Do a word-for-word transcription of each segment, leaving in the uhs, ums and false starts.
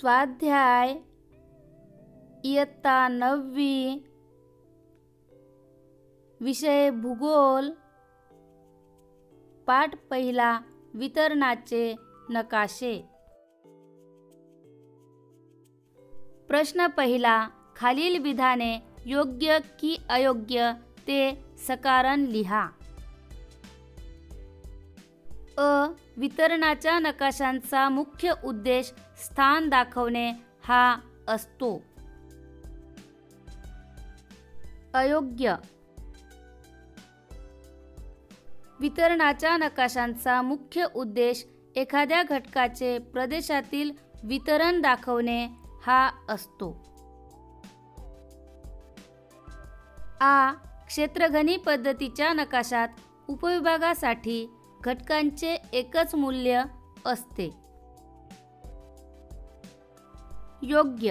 स्वाध्याय इयत्ता नववी, विषय भूगोल, पाठ पहिला, वितरणाचे नकाशे। प्रश्न पहिला, खालील विधाने योग्य की अयोग्य ते सकारण लिहा। अ. वितरणाच्या नकाशांचा मुख्य उद्देश स्थान दाखवणे हा असतो। अयोग्य. वितरणाच्या नकाशांचा मुख्य उद्देश एखाद्या घटकाचे प्रदेशातील वितरण दाखवणे हा असतो। आ. क्षेत्रगणी पद्धतीच्या नकाशात उपविभागासाठी घटकांचे एकच मूल्य असते। योग्य.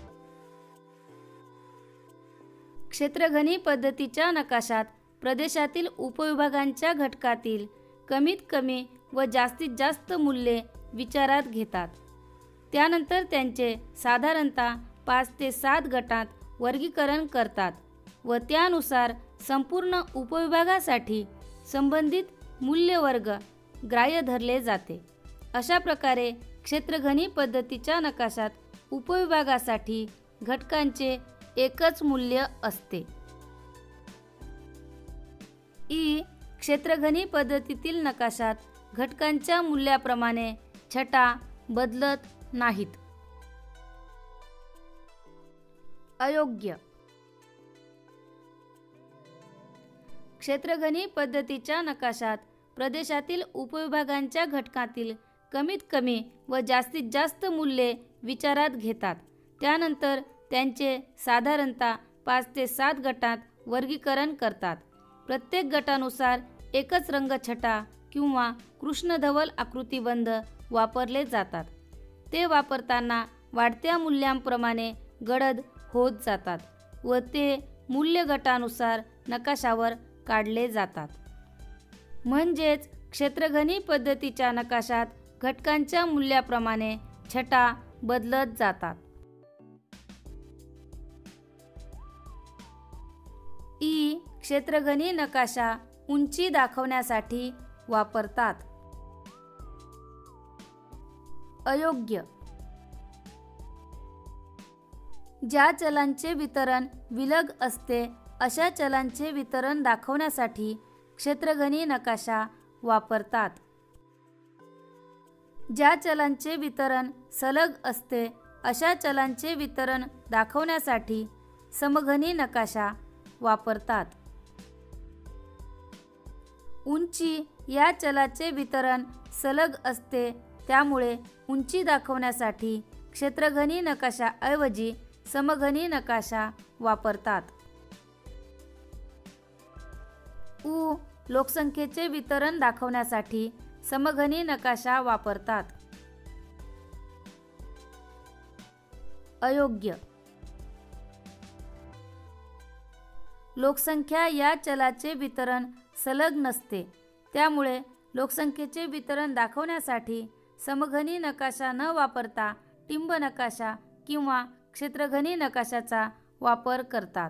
क्षेत्रगणी पद्धतीच्या नकाशात प्रदेशातील उपविभागांच्या घटकातील कमीत कमी व जास्तीत जास्त मूल्ये विचारात घेतात। त्यानंतर त्यांचे साधारणतः पाच ते सात गटात वर्गीकरण करतात व त्यानुसार संपूर्ण उपविभागासाठी संबंधित मूल्यवर्ग ग्राह्य धरले जाते। अशा प्रकारे क्षेत्रगणी पद्धतीच्या नकाशात उपविभागासाठी घटकांचे एकच मूल्य असते। ई. क्षेत्रगणी पद्धतीतील नकाशात घटकांच्या मूल्याप्रमाणे छटा बदलत नाहीत। अयोग्य. क्षेत्रगणी पद्धतीच्या नकाशात प्रदेशातील उपविभागांच्या घटकातील कमीत कमी व जास्तीत जास्त मूल्ये विचारात घेतात। त्यानंतर त्यांचे साधारणतः पाच ते सात गटात वर्गीकरण करतात। प्रत्येक गटानुसार एकच रंगछटा किंवा कृष्णधवल आकृतिबंध वापरले जातात। ते वापरताना वाढत्या मूल्यांप्रमाणे गडद होत जातात व ते मूल्य गटानुसार नकाशावर काढले जातात। म्हणजेच क्षेत्रगणी पद्धतीच्या नकाशात घटकांच्या मूल्याप्रमाणे छटा बदलत जातात। ई. क्षेत्रगणी नकाशा उंची दाखवण्यासाठी वापरतात। अयोग्य. ज्या चलांचे वितरण विलग असते अशा चलांचे वितरण दाखवण्यासाठी क्षेत्रगणी नकाशा वापरतात। ज्या चलांचे वितरण सलग असते अशा चलांचे वितरण दाखवण्यासाठी समघनी नकाशा वापरतात। उंची या चलाचे वितरण सलग असते त्यामुळे उंची दाखवण्यासाठी क्षेत्रगणी नकाशाऐवजी समघनी नकाशा वापरतात। उ. लोकसंख्येचे वितरण दाखवण्यासाठी समघनी नकाशा वापरतात। अयोग्य. लोकसंख्या या चलाचे वितरण सलग नसते त्यामुळे लोकसंख्येचे वितरण दाखवण्यासाठी समघनी नकाशा न वापरता टिंब नकाशा किंवा क्षेत्रगणी नकाशाचा वापर करतात।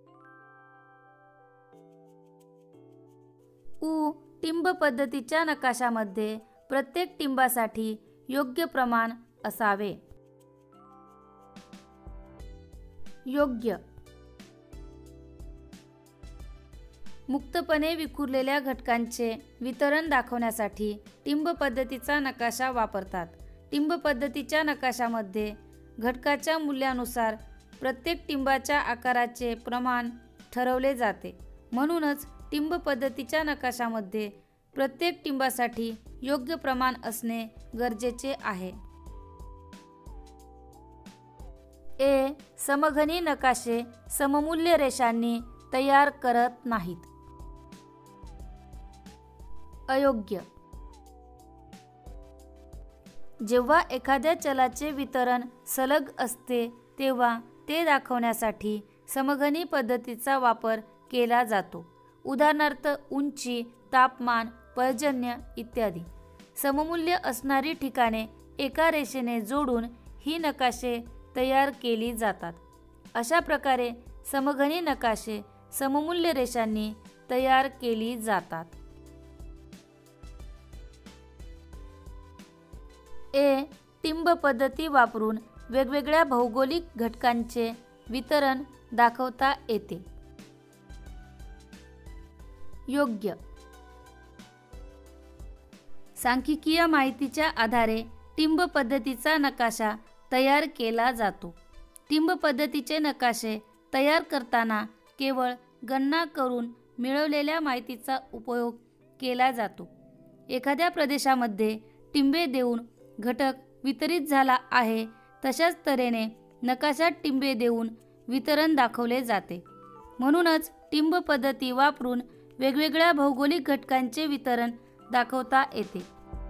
उ. टिंब पद्धतीच्या नकाशामध्ये प्रत्येक टिंबासाठी योग्य प्रमाण असावे। योग्य. मुक्तपणे विखुरलेल्या घटकांचे वितरण दाखवण्यासाठी टिंब पद्धतीचा नकाशा वापरतात। टिंब पद्धतीच्या नकाशामध्ये घटकाच्या मूल्यानुसार प्रत्येक टिंबाच्या आकाराचे प्रमाण ठरवले जाते। म्हणूनच टिंब पद्धतीच्या नकाशामध्ये प्रत्येक टिंबासाठी योग्य प्रमाण असणे गरजेचे आहे। ए. समघनी नकाशे सममूल्य रेषांनी तयार करत नाहीत। अयोग्य. जेव्हा एखाद्या चलाचे वितरण सलग असते तेव्हा ते दाखवण्यासाठी समघनी पद्धतीचा वापर केला जातो। उदाहरणार्थ उंची, तापमान, पर्जन्य इत्यादी। सममूल्य असणारी ठिकाणे एका रेषेने जोडून ही नकाशे तयार केली जातात. अशा प्रकारे समघनी नकाशे सममूल्य रेषांनी तयार केली जातात. ए. टिंब पद्धती वापरून वेगवेगळ्या भौगोलिक घटकांचे वितरण दाखवता येते. योग्य. सांख्यिकीय माहितीच्या आधारे टिंब पद्धतीचा नकाशा तयार केला जातो. टिंब पद्धतीचे नकाशे तयार करताना केवळ गणना करून मिळवलेल्या माहितीचा उपयोग केला जातो. एखाद्या प्रदेशामध्ये टिंबे देऊन घटक वितरित झाला आहे तशाच तऱ्हेने नकाशात टिंबे देऊन वितरण दाखवले जाते. म्हणूनच टिंब पद्धती वापरून वेगवेगळ्या भौगोलिक घटकांचे वितरण दाखवता येते.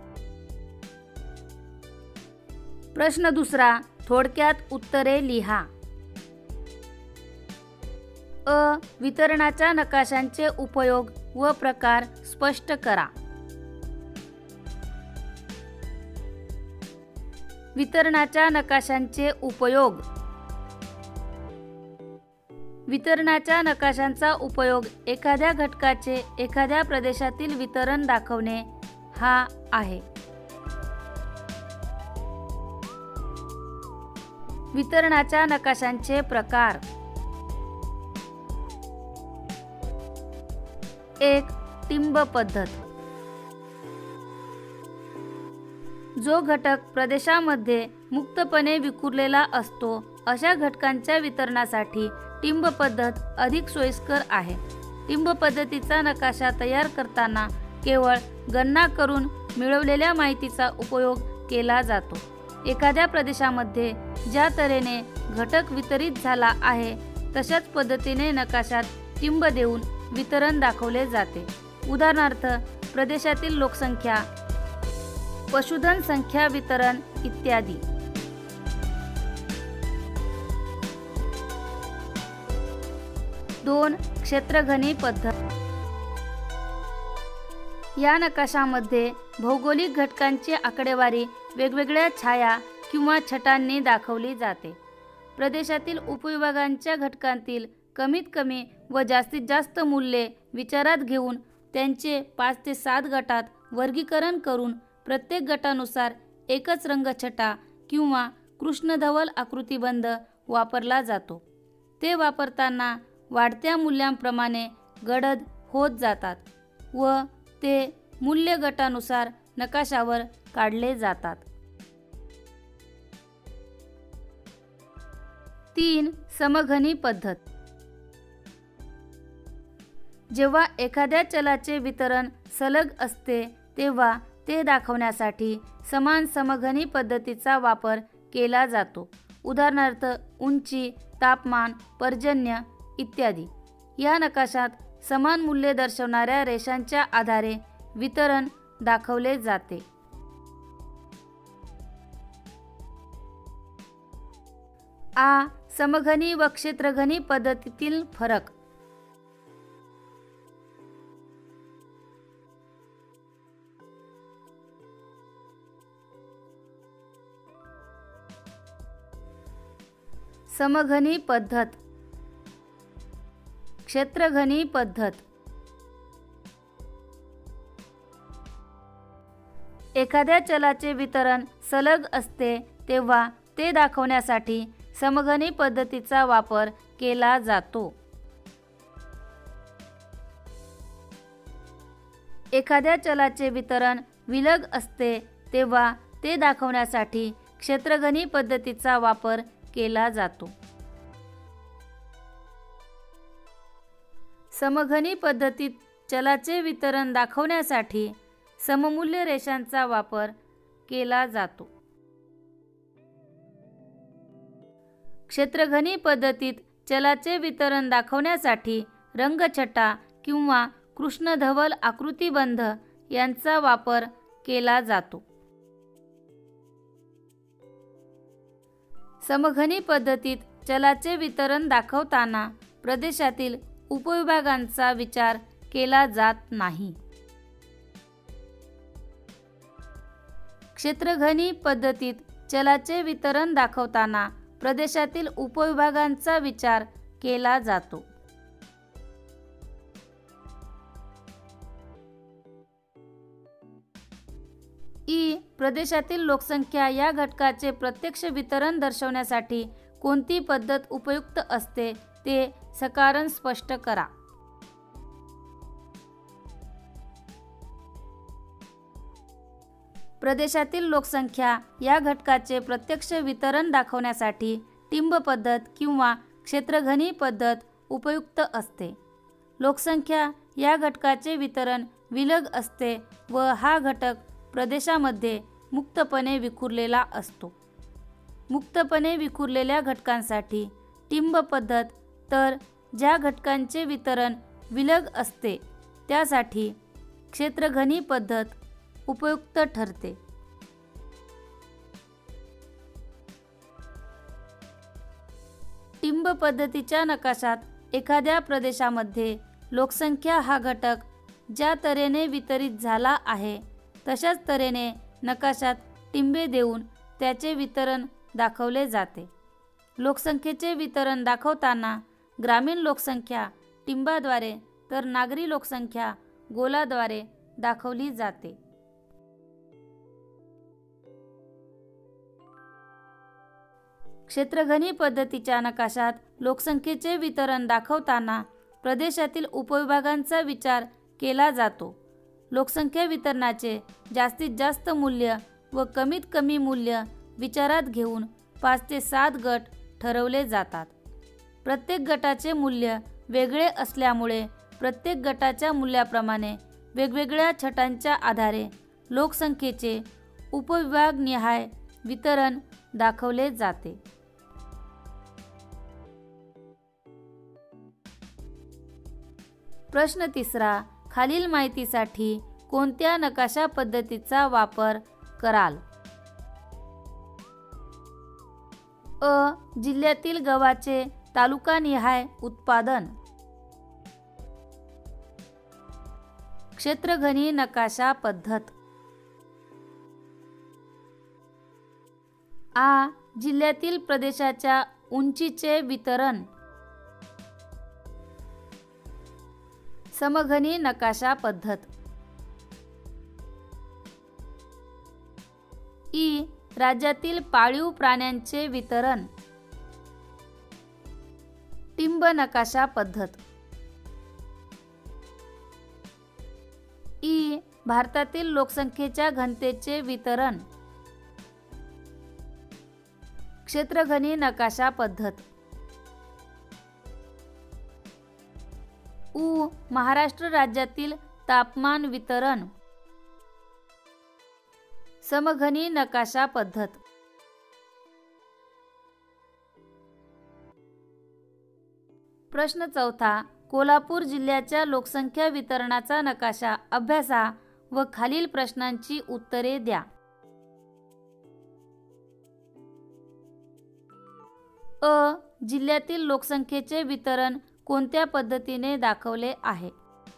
प्रश्न दुसरा. थोडक्यात उत्तरे लिहा. अ. वितरणाच्या नकाशांचे उपयोग व प्रकार स्पष्ट करा. वितरणाच्या नकाशांचे उपयोग. वितरणाच्या नकाशांचा उपयोग एखाद्या घटकाचे एखाद्या प्रदेशातील वितरण दाखवणे हा आहे. वितरणाच्या नकाशांचे प्रकार. एक. टिंब पद्धत. जो घटक प्रदेशामध्ये मुक्तपणे विखुरलेला असतो अशा घटकांच्या वितरणासाठी टिंब पद्धत अधिक सोयीस्कर आहे. टिंब पद्धतीचा नकाशा तयार करताना केवळ गणना करून मिळवलेल्या माहितीचा उपयोग केला जातो. एखाद्या प्रदेशामध्ये ज्या तऱ्हेने घटक वितरित झाला आहे तशाच पद्धतीने नकाशात टिंब देऊन वितरण दाखवले जाते. उदाहरणार्थ प्रदेशातील लोकसंख्या, पशुधन संख्या वितरण इत्यादी. दोन. क्षेत्रघनी पद्धत. या नकाशामध्ये भौगोलिक घटकांची आकडेवारी वेगवेगळ्या छाया किंवा छटांनी दाखवली जाते. प्रदेशातील उपविभागांच्या घटकांतील कमीत कमी व जास्तीत जास्त मूल्ये विचारात घेऊन त्यांचे पाच ते सात गटात वर्गीकरण करून प्रत्येक गटानुसार एकच रंगछटा किंवा कृष्णधवल आकृतिबंध वापरला जातो. ते वापरताना वाढत्या मूल्यांप्रमाणे गडद होत जातात व ते मूल्य गटानुसार नकाशावर काढले जातात. तीन. समघनी पद्धत. जेव्हा एखाद्या चलाचे वितरण सलग असते तेव्हा ते दाखवण्यासाठी समान समघनी पद्धतीचा वापर केला जातो. उदाहरणार्थ उंची, तापमान, पर्जन्य इत्यादी. या नकाशात समान मूल्ये दर्शवणाऱ्या रेषांच्या आधारे वितरण दाखवले जाते. आ. समघनी व क्षेत्रघनी पद्धतीतील फरक. समघनी पद्धत, क्षेत्रघनी पद्धत. एखाद्या चलाचे वितरण सलग असते तेव्हा ते दाखवण्यासाठी समघनी पद्धतीचा वापर केला जातो. एखाद्या चलाचे वितरण विलग असते तेव्हा ते दाखवण्यासाठी क्षेत्रघनी पद्धतीचा वापर केला जातो. समघनी पद्धतीत चलाचे वितरण दाखवण्यासाठी सममूल्य रेषांचा वापर केला जातो. क्षेत्रघनी पद्धतीत चलाचे वितरण दाखवण्यासाठी रंगछटा किंवा कृष्णधवल आकृतिबंध यांचा वापर केला जातो. समघनी पद्धतीत चलाचे वितरण दाखवताना प्रदेशातील उपविभागांचा विचार केला जात नाही. क्षेत्रघनी पद्धतीत चलाचे वितरण दाखवताना प्रदेशातील उपविभागांचा विचार केला जातो. ई. प्रदेशातील लोकसंख्या या घटकाचे प्रत्यक्ष वितरण दर्शवण्यासाठी कोणती पद्धत उपयुक्त असते ते सकारण स्पष्ट करा. प्रदेशातील लोकसंख्या या घटकाचे प्रत्यक्ष वितरण दाखवण्यासाठी टिंब पद्धत किंवा क्षेत्रघनी पद्धत उपयुक्त असते. लोकसंख्या या घटकाचे वितरण विलग असते व हा घटक प्रदेशामध्ये मुक्तपणे विखुरलेला असतो. मुक्तपणे विखुरलेल्या घटकांसाठी टिंब पद्धत, तर ज्या घटकांचे वितरण विलग असते त्यासाठी क्षेत्रघनी पद्धत उपयुक्त ठरते. टिंब पद्धतीच्या नकाशात एखाद्या प्रदेशामध्ये लोकसंख्या हा घटक ज्या तऱ्हेने वितरित झाला आहे तशाच तऱ्हेने नकाशात टिंबे देऊन त्याचे वितरण दाखवले जाते. लोकसंख्येचे वितरण दाखवताना ग्रामीण लोकसंख्या टिंबाद्वारे तर नागरी लोकसंख्या गोलाद्वारे दाखवली जाते. क्षेत्रघनी पद्धतीच्या नकाशात लोकसंख्येचे वितरण दाखवताना प्रदेशातील उपविभागांचा विचार केला जातो. लोकसंख्या वितरणाचे जास्तीत जास्त मूल्य व कमीत कमी मूल्य विचारात घेऊन पाच ते सात गट ठरवले जातात. प्रत्येक गटाचे मूल्य वेगळे असल्यामुळे प्रत्येक गटाच्या मूल्याप्रमाणे वेगवेगळ्या छटांच्या आधारे लोकसंख्येचे उपविभागनिहाय वितरण दाखवले जाते. प्रश्न तिसरा. खालील माहितीसाठी कोणत्या नकाशा पद्धतीचा वापर कराल? अ. जिल्ह्यातील गव्हाचे तालुकानिहाय उत्पादन. क्षेत्रघनी नकाशा पद्धत. आ. जिल्ह्यातील प्रदेशाच्या उंचीचे वितरण. समघनी नकाशा पद्धत. ई. राज्यातील पाळीव प्राण्यांचे वितरण. टिंब नकाशा पद्धत. ई. भारतातील लोकसंख्येच्या घनतेचे वितरण. क्षेत्रघनी नकाशा पद्धत. उ. महाराष्ट्र राज्यातील तापमान वितरण. समघनी नकाशा पद्धत. प्रश्न चौथा. कोल्हापूर जिल्ह्याच्या लोकसंख्या वितरणाचा नकाशा अभ्यासा व खालील प्रश्नांची उत्तरे द्या. अ. जिल्ह्यातील लोकसंख्येचे वितरण कोणत्या पद्धतीने दाखवले आहे?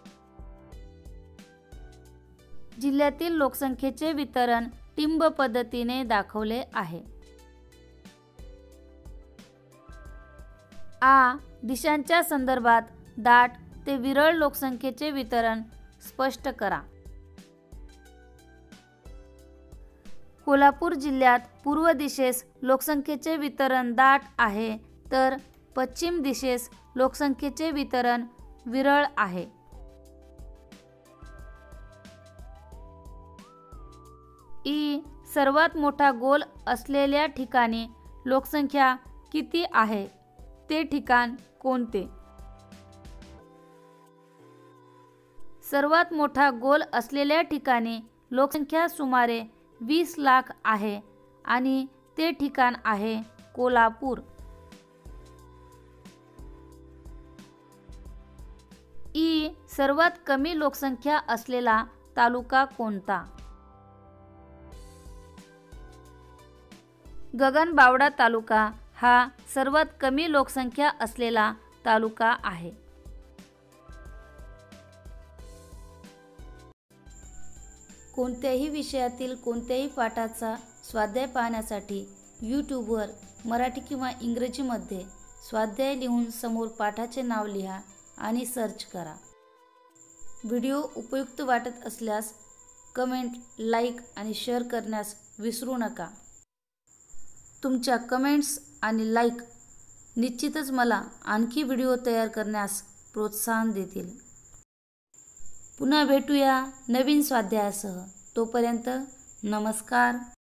जिल्ह्यातील लोकसंख्येचे वितरण टिंब पद्धतीने दाखवले आहे. आ. दिशांच्या संदर्भात दाट ते विरळ लोकसंख्येचे वितरण स्पष्ट करा. कोल्हापूर जिल्ह्यात पूर्व दिशेस लोकसंख्येचे वितरण दाट आहे, तर पश्चिम दिशेस लोकसंख्येचे वितरण विरळ आहे. ई. सर्वात मोठा गोल असलेल्या ठिकाणी लोकसंख्या किती आहे ते ठिकाण कोणते? सर्वात मोठा गोल असलेल्या ठिकाणी लोकसंख्या सुमारे वीस लाख आहे आणि ते ठिकाण आहे कोल्हापूर. ई. सर्वात कमी लोकसंख्या असलेला तालुका कोणता? गगनबावडा तालुका हा सर्वात कमी लोकसंख्या असलेला तालुका आहे. कोणत्याही विषयातील कोणत्याही पाठाचा स्वाध्याय पाहण्यासाठी यूट्यूबवर मराठी किंवा इंग्रजीमध्ये स्वाध्याय लिहून समोर पाठाचे नाव लिहा आणि सर्च करा. व्हिडिओ उपयुक्त वाटत असल्यास कमेंट, लाईक आणि शेअर करण्यास विसरू नका. तुमच्या कमेंट्स आणि लाईक निश्चितच मला आणखी व्हिडिओ तयार करण्यास प्रोत्साहन देतील. पुन्हा भेटूया नवीन स्वाध्यायासह. तोपर्यंत नमस्कार.